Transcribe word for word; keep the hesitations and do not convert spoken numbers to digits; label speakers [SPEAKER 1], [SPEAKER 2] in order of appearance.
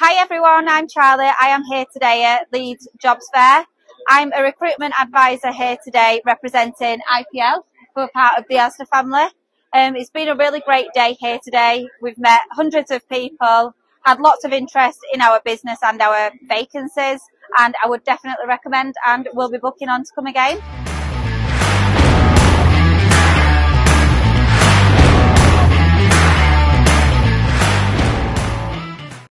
[SPEAKER 1] Hi everyone, I'm Charlie. I am here today at Leeds Jobs Fair. I'm a recruitment advisor here today representing I P L, who are part of the Asda family. Um, it's been a really great day here today. We've met hundreds of people, had lots of interest in our business and our vacancies, and I would definitely recommend and we'll be booking on to come again.